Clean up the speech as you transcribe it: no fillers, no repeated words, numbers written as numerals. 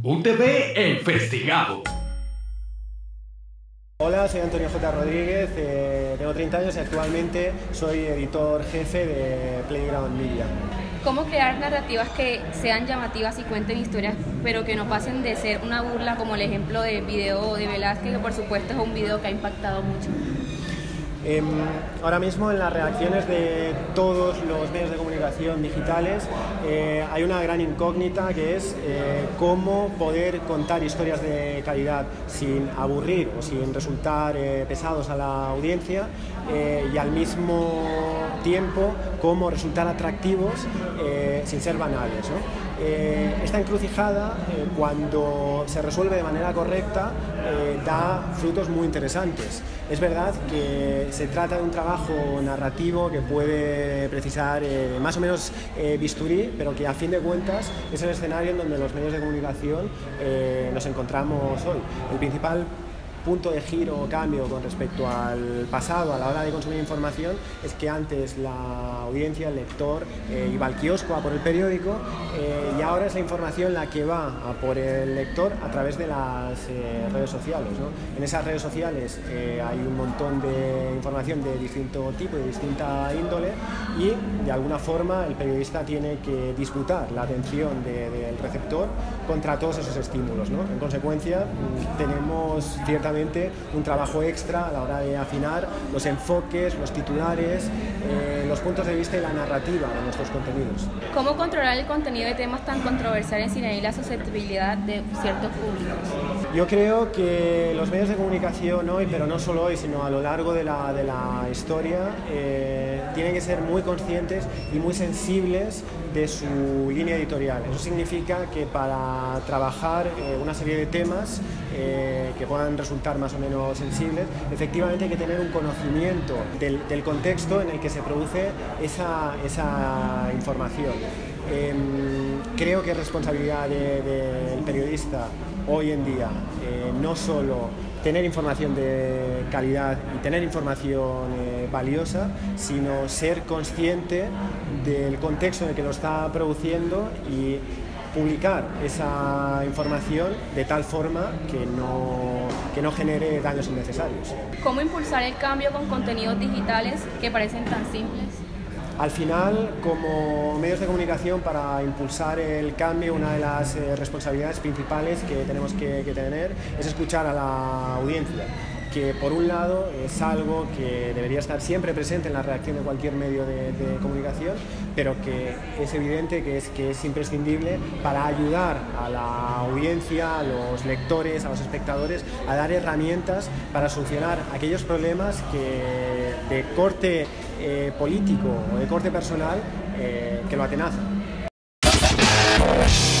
UTV investigado. Hola, soy Antonio J. Rodríguez, tengo 30 años y actualmente soy editor jefe de Playground Media. ¿Cómo crear narrativas que sean llamativas y cuenten historias, pero que no pasen de ser una burla, como el ejemplo del video de Velázquez, que por supuesto es un video que ha impactado mucho? Ahora mismo en las reacciones de todos los medios de comunicación digitales hay una gran incógnita, que es cómo poder contar historias de calidad sin aburrir o sin resultar pesados a la audiencia, y al mismo tiempo cómo resultar atractivos sin ser banales, ¿no? Esta encrucijada, cuando se resuelve de manera correcta, da frutos muy interesantes. Es verdad que se trata de un trabajo narrativo que puede precisar más o menos bisturí, pero que a fin de cuentas es el escenario en donde los medios de comunicación nos encontramos hoy. El principal punto de giro o cambio con respecto al pasado a la hora de consumir información es que antes la audiencia, el lector, iba al kiosco a por el periódico, y ahora es la información la que va a por el lector a través de las redes sociales, ¿no? En esas redes sociales hay un montón de información de distinto tipo, de distinta índole, y de alguna forma el periodista tiene que disputar la atención del receptor contra todos esos estímulos, ¿no? En consecuencia, tenemos ciertamente un trabajo extra a la hora de afinar los enfoques, los titulares, los puntos de vista y la narrativa de nuestros contenidos. ¿Cómo controlar el contenido de temas tan controversiales sin herir la susceptibilidad de ciertos públicos? Yo creo que los medios de comunicación hoy, pero no solo hoy, sino a lo largo de la historia, tienen que ser muy conscientes y muy sensibles de su línea editorial. Eso significa que para trabajar una serie de temas que puedan resultar más o menos sensibles, efectivamente hay que tener un conocimiento del contexto en el que se produce esa información. Creo que es responsabilidad del periodista hoy en día no solo tener información de calidad y tener información valiosa, sino ser consciente del contexto en el que lo está produciendo y publicar esa información de tal forma que no genere daños innecesarios. ¿Cómo impulsar el cambio con contenidos digitales que parecen tan simples? Al final, como medios de comunicación, para impulsar el cambio, una de las responsabilidades principales que tenemos que tener es escuchar a la audiencia, que por un lado es algo que debería estar siempre presente en la redacción de cualquier medio de comunicación, pero que es evidente que es imprescindible para ayudar a la audiencia, a los lectores, a los espectadores, a dar herramientas para solucionar aquellos problemas que de corte político o de corte personal que lo atenazan.